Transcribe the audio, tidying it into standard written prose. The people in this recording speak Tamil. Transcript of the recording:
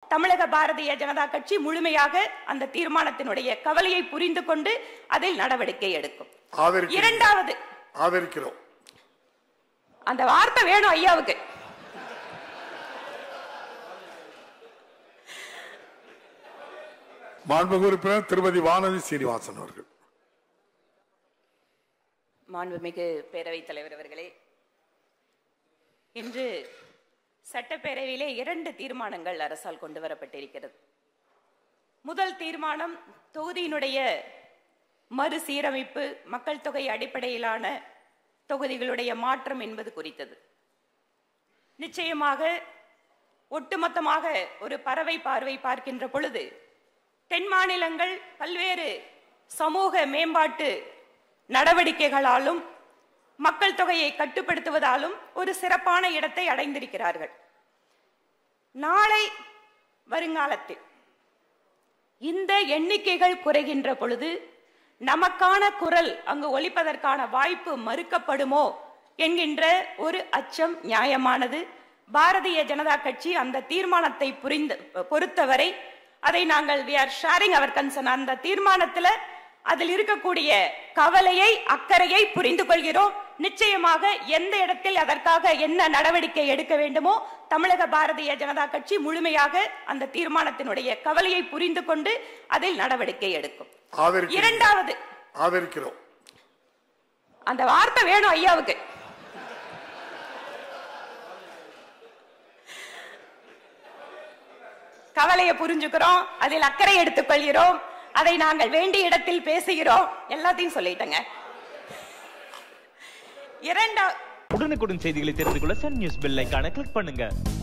தமிழக பாரதிய ஜனதா கட்சி முழுமையாக அந்த தீர்மானத்தினுடைய கவலையை புரிந்து கொண்டு அதில் நடவடிக்கை எடுக்கும். இரண்டாவது, ஆதரிக்கிறோம். அந்த வார்த்தை வேணும் ஐயாவுக்கு. மாண்புமிகு உறுப்பினர் திருமதி வானதி சீனிவாசன் அவர்கள். மாண்புமிகு பேரவைத் தலைவர் அவர்களே, இன்று சட்டப்பேரவையிலே 2 தீர்மானங்கள் அரசால் கொண்டு வரப்பட்டிருக்கிறது. முதல் தீர்மானம் தொகுதியினுடைய மறுசீரமைப்பு, மக்கள் தொகை அடிப்படையிலான தொகுதிகளுடைய மாற்றம் என்பது குறித்தது. நிச்சயமாக ஒட்டுமொத்தமாக ஒரு பறவை பார்வை பார்க்கின்ற பொழுது தென் மாநிலங்கள் பல்வேறு சமூக மேம்பாட்டு நடவடிக்கைகளாலும் மக்கள் தொகையை கட்டுப்படுத்துவதாலும் ஒரு சிறப்பான இடத்தை அடைந்திருக்கிறார்கள். நாளை வருங்காலத்தில் இந்த எண்ணிக்கைகள் குறைகின்ற பொழுது நமக்கான குரல் அங்கு ஒலிப்பதற்கான வாய்ப்பு மறுக்கப்படுமோ என்கின்ற ஒரு அச்சம் நியாயமானது. பாரதிய ஜனதா கட்சி அந்த தீர்மானத்தை பொறுத்தவரை அதை நாங்கள் we are sharing our concern. அந்த தீர்மானத்தில் அதில் இருக்கக்கூடிய கவலையை, அக்கறையை புரிந்து கொள்கிறோம். நிச்சயமாக எந்த இடத்தில் அதற்காக என்ன நடவடிக்கை எடுக்க வேண்டுமோ தமிழக பாரதிய ஜனதா கட்சி முழுமையாக அந்த தீர்மானத்தினுடைய கவலையை புரிந்து கொண்டு அதில் நடவடிக்கை எடுக்கும். இரண்டாவது, ஆதரிக்கிறோம். அந்த வார்த்தை வேணும் ஐயாவுக்கு. கவலையை புரிஞ்சுக்கிறோம், அதில் அக்கறை எடுத்துக் கொள்கிறோம், அதை நாங்கள் வேண்டிய இடத்தில் பேசுகிறோம், எல்லாத்தையும் சொல்லிட்டங்க. உடனுக்குடன் செய்திகளை தெரிந்து கொள்ள சன் நியூஸ் பெல் ஐகானை கிளிக் பண்ணுங்க.